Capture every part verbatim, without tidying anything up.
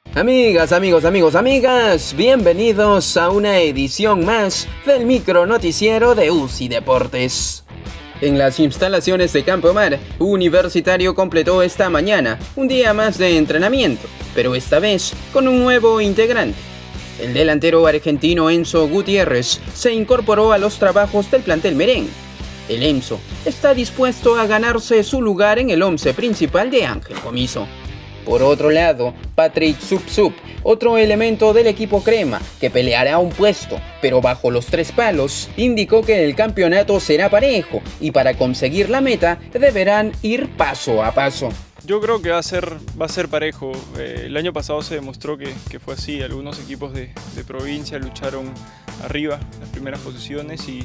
Amigas, amigos, amigos, amigas, bienvenidos a una edición más del micro noticiero de U C I Deportes. En las instalaciones de Campo Mar, Universitario completó esta mañana un día más de entrenamiento, pero esta vez con un nuevo integrante. El delantero argentino Enzo Gutiérrez se incorporó a los trabajos del plantel merengue. El Enzo está dispuesto a ganarse su lugar en el once principal de Ángel Comiso. Por otro lado, Patrick Subsup, otro elemento del equipo crema, que peleará un puesto, pero bajo los tres palos, indicó que el campeonato será parejo y para conseguir la meta deberán ir paso a paso. Yo creo que va a ser, va a ser parejo. Eh, el año pasado se demostró que, que fue así. Algunos equipos de, de provincia lucharon arriba, en las primeras posiciones y,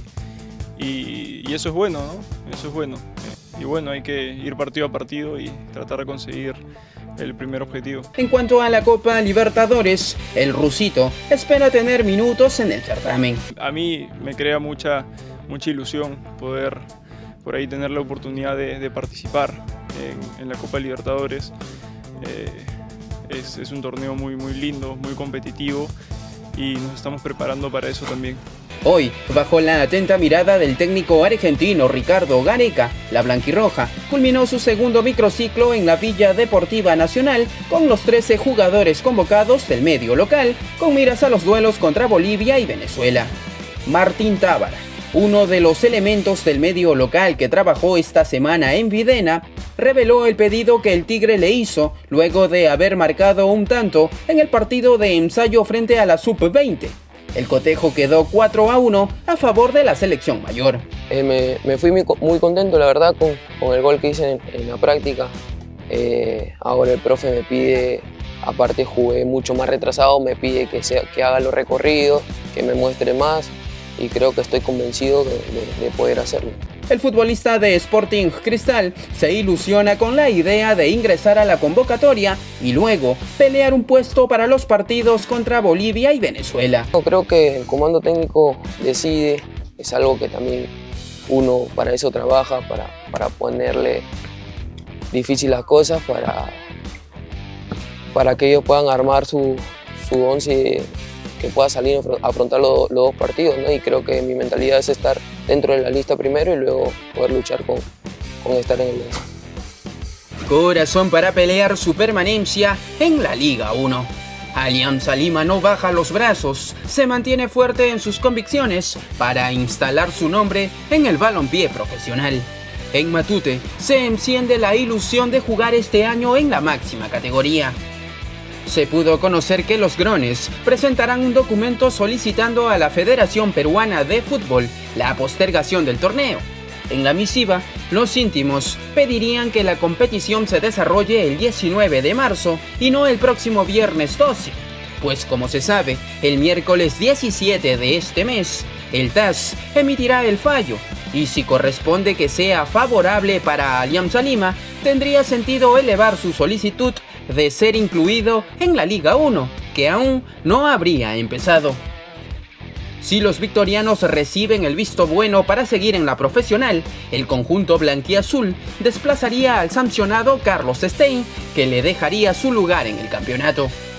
y, y eso es bueno, ¿no? Eso es bueno. Eh, y bueno, hay que ir partido a partido y tratar de conseguir el primer objetivo. En cuanto a la Copa Libertadores, el rusito espera tener minutos en el certamen. A mí me crea mucha, mucha ilusión poder por ahí tener la oportunidad de, de participar en, en la Copa Libertadores. Eh, es, es un torneo muy, muy lindo, muy competitivo y nos estamos preparando para eso también. Hoy, bajo la atenta mirada del técnico argentino Ricardo Gareca, la blanquirroja culminó su segundo microciclo en la Villa Deportiva Nacional con los trece jugadores convocados del medio local, con miras a los duelos contra Bolivia y Venezuela. Martín Tábara, uno de los elementos del medio local que trabajó esta semana en Videna, reveló el pedido que el Tigre le hizo luego de haber marcado un tanto en el partido de ensayo frente a la sub veinte. El cotejo quedó cuatro a uno a favor de la selección mayor. Eh, me, me fui muy, muy contento, la verdad, con, con el gol que hice en, en la práctica. Eh, ahora el profe me pide, aparte jugué mucho más retrasado, me pide que, sea, que haga los recorridos, que me muestre más y creo que estoy convencido de, de, de poder hacerlo. El futbolista de Sporting Cristal se ilusiona con la idea de ingresar a la convocatoria y luego pelear un puesto para los partidos contra Bolivia y Venezuela. Creo que el comando técnico decide, es algo que también uno para eso trabaja, para, para ponerle difícil las cosas, para, para que ellos puedan armar su, su once que pueda salir a afrontar los, los dos partidos, ¿no? Y creo que mi mentalidad es estar dentro de la lista primero y luego poder luchar con, con estar en el once. Corazón para pelear su permanencia en la Liga uno. Alianza Lima no baja los brazos, se mantiene fuerte en sus convicciones para instalar su nombre en el balompié profesional. En Matute se enciende la ilusión de jugar este año en la máxima categoría. Se pudo conocer que los Grones presentarán un documento solicitando a la Federación Peruana de Fútbol la postergación del torneo. En la misiva, los íntimos pedirían que la competición se desarrolle el diecinueve de marzo y no el próximo viernes doce, pues como se sabe, el miércoles diecisiete de este mes, el T A S emitirá el fallo, y si corresponde que sea favorable para Alianza Lima, tendría sentido elevar su solicitud de ser incluido en la Liga uno, que aún no habría empezado. Si los victorianos reciben el visto bueno para seguir en la profesional, el conjunto blanquiazul desplazaría al sancionado Carlos Stein, que le dejaría su lugar en el campeonato.